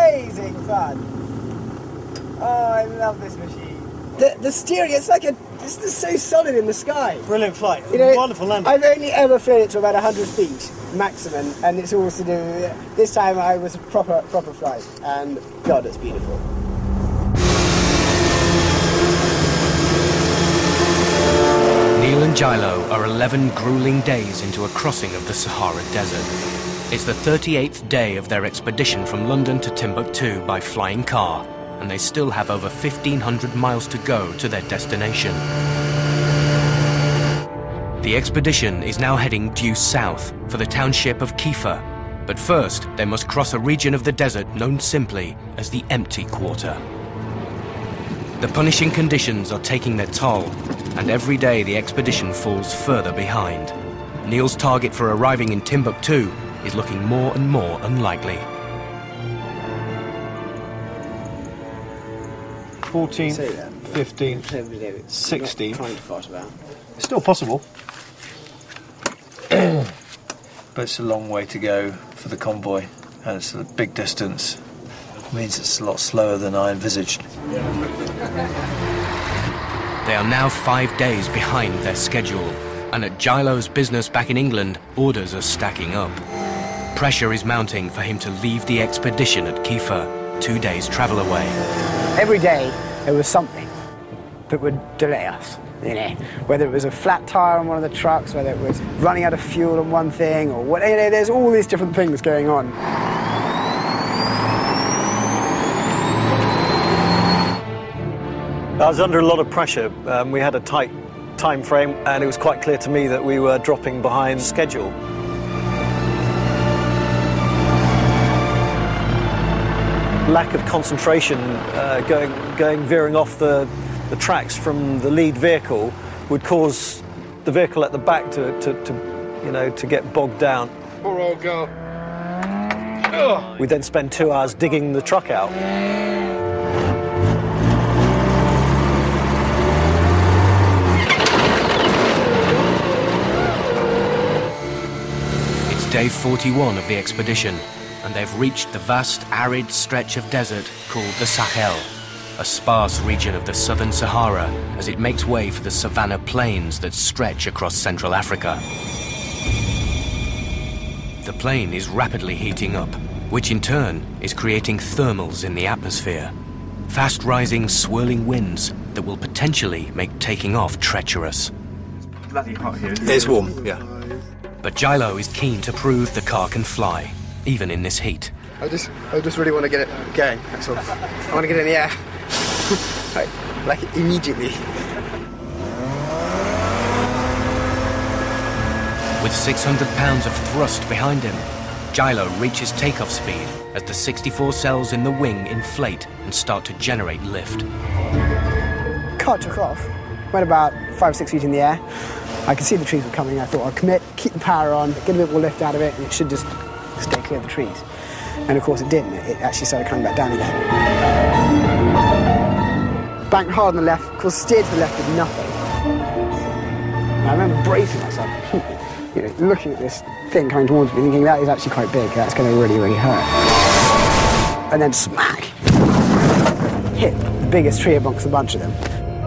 amazing fun. Oh, I love this machine. The steering, it's just so solid in the sky. Brilliant flight. Wonderful landing. I've only ever flown it to about 100 feet maximum, and it's all to do. This time I was a proper flight, and God, it's beautiful. Neil and Gilo are 11 grueling days into a crossing of the Sahara Desert. It's the 38th day of their expedition from London to Timbuktu by flying car, and they still have over 1,500 miles to go to their destination. The expedition is now heading due south for the township of Kiefer, but first they must cross a region of the desert known simply as the Empty Quarter. The punishing conditions are taking their toll, and every day the expedition falls further behind. Neil's target for arriving in Timbuktu is looking more and more unlikely. 14, 15, 16. It's still possible. But it's a long way to go for the convoy, and it's a big distance. It means it's a lot slower than I envisaged. They are now 5 days behind their schedule, and at Gilo's business back in England, orders are stacking up. Pressure is mounting for him to leave the expedition at Kiefer, 2 days travel away. Every day there was something that would delay us, whether it was a flat tire on one of the trucks, whether it was running out of fuel on one thing, or what, there's all these different things going on. I was under a lot of pressure. We had a tight time frame, and it was quite clear to me that we were dropping behind schedule. Lack of concentration, veering off the tracks from the lead vehicle would cause the vehicle at the back to get bogged down. Poor old girl. We then spend 2 hours digging the truck out. It's day 41 of the expedition, and they've reached the vast, arid stretch of desert called the Sahel, a sparse region of the southern Sahara as it makes way for the savanna plains that stretch across Central Africa. The plain is rapidly heating up, which in turn is creating thermals in the atmosphere, fast-rising, swirling winds that will potentially make taking off treacherous. It's bloody hot here. It's warm, yeah. But Gilo is keen to prove the car can fly, even in this heat. I just really want to get it going, that's all. I want to get it in the air. like immediately. With 600 pounds of thrust behind him, Gilo reaches takeoff speed as the 64 cells in the wing inflate and start to generate lift. Car took off, went about 5 or 6 feet in the air. I could see the trees were coming. I thought I'll commit, keep the power on, get a bit more lift out of it, and it should just stay clear of the trees. And of course it didn't. It actually started coming back down again. Banked hard on the left, of course steered to the left with nothing. And I remember bracing myself, looking at this thing coming towards me, thinking that is actually quite big, that's going to really, really hurt. And then smack! Hit the biggest tree amongst a bunch of them.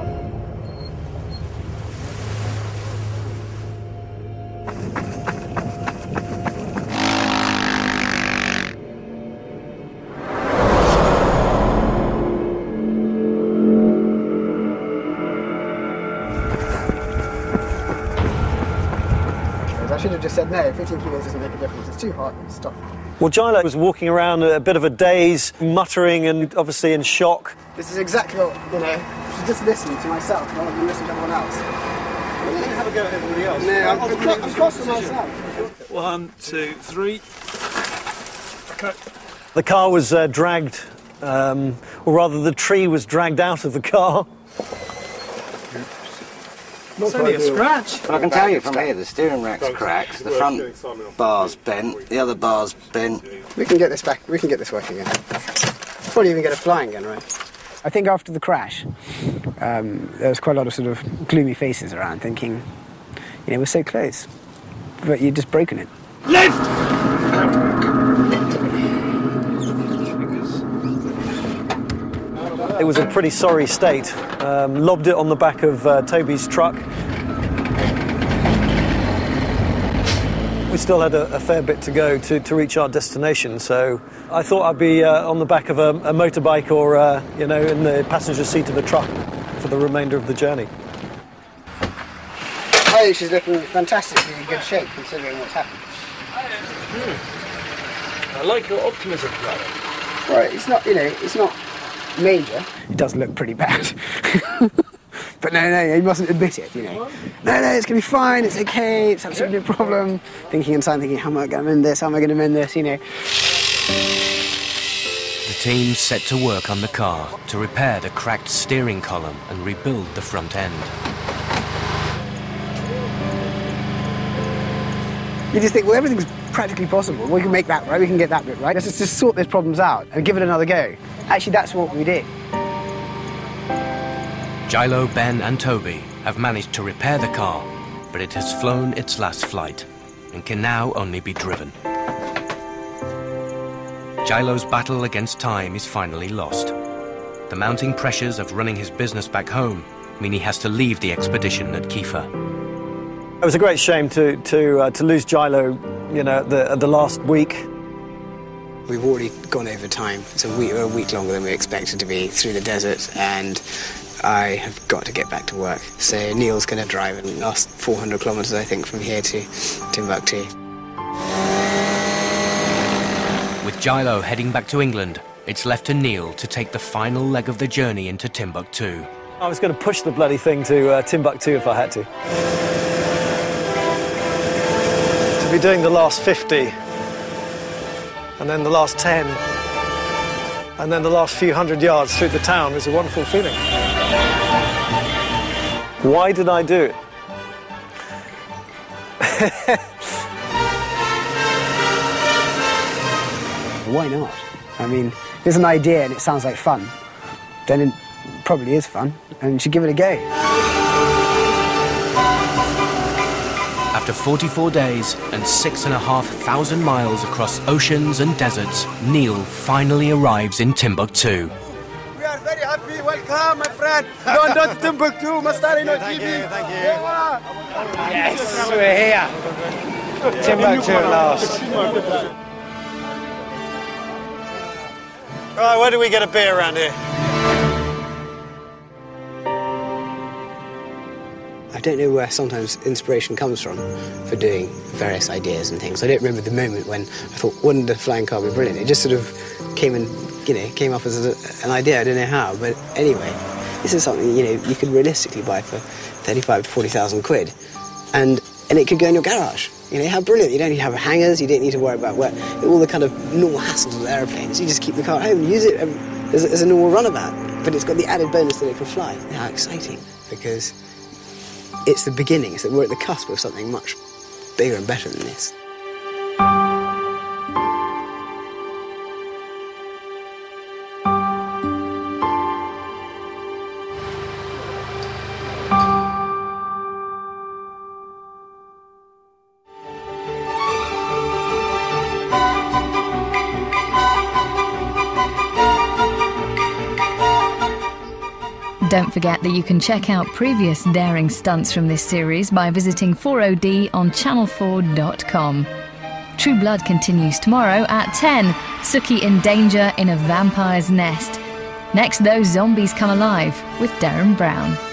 I should have just said no, 15 kilos doesn't make a difference, it's too hot, stop. Well, Gilo was walking around a bit of a daze, muttering and obviously in shock. This is exactly what, I should just listen to myself rather than listen to everyone else. Well, you can have a go at everybody else. No, I'm cross with myself. 1, 2, 3. Okay. The car was dragged, or rather the tree was dragged out of the car. It's only a scratch. But I can tell you from here, the steering rack's cracked, the front bar's bent, the other bar's bent. We can get this back, we can get this working again. Probably even get it flying again, right? I think after the crash, there was quite a lot of sort of gloomy faces around thinking, we're so close, but you've just broken it. Lift! It was a pretty sorry state. Lobbed it on the back of Toby's truck. We still had a fair bit to go to reach our destination, so I thought I'd be on the back of a motorbike or, you know, in the passenger seat of a truck for the remainder of the journey. I think she's looking fantastically in good shape considering what's happened. I like your optimism, brother. Right, it's not, you know, it's not major. It does look pretty bad. But no, you mustn't admit it, you know. No, it's going to be fine, it's okay, it's absolutely no problem. Thinking inside, thinking, how am I going to mend this, how am I going to mend this, you know. The team set to work on the car to repair the cracked steering column and rebuild the front end. You just think, well, everything's practically possible. We can make that right, we can get that bit right. Let's just sort these problems out and give it another go. Actually, that's what we did. Gilo, Ben and Toby have managed to repair the car, but it has flown its last flight and can now only be driven. Gilo's battle against time is finally lost. The mounting pressures of running his business back home mean he has to leave the expedition at Kiefer. It was a great shame to lose Gilo, you know, at the last week. We've already gone over time. It's a week longer than we expected to be through the desert, and I have got to get back to work. So Neil's going to drive and last 400 kilometres, I think, from here to Timbuktu. With Gilo heading back to England, it's left to Neil to take the final leg of the journey into Timbuktu. I was going to push the bloody thing to Timbuktu if I had to. To be doing the last 50, and then the last 10, and then the last few hundred yards through the town is a wonderful feeling. Why did I do it? Why not? I mean, there's an idea and it sounds like fun, then it probably is fun, and you should give it a go. After 44 days and 6,500 miles across oceans and deserts, Neil finally arrives in Timbuktu. We are very happy. Welcome, my friend. Going down to Timbuktu. Mastari no TV. Thank you. Yes, we're here. Timbuktu at last. Right, where do we get a beer around here? I don't know where sometimes inspiration comes from for doing various ideas and things. I don't remember the moment when I thought, wouldn't the flying car be brilliant? It just sort of came up as an idea. I don't know how, but anyway, this is something, you know, you could realistically buy for 35 to 40,000 quid, and it could go in your garage. You know, how brilliant. You don't need to have hangars, you don't need to worry about all the kind of normal hassles of aeroplanes. You just keep the car at home and use it as a normal runabout, but it's got the added bonus that it can fly. How exciting, because it's the beginning. It's that we're at the cusp of something much bigger and better than this. Don't forget that you can check out previous daring stunts from this series by visiting 4OD on channel4.com. True Blood continues tomorrow at 10. Suki in danger in a vampire's nest. Next, those zombies come alive with Darren Brown.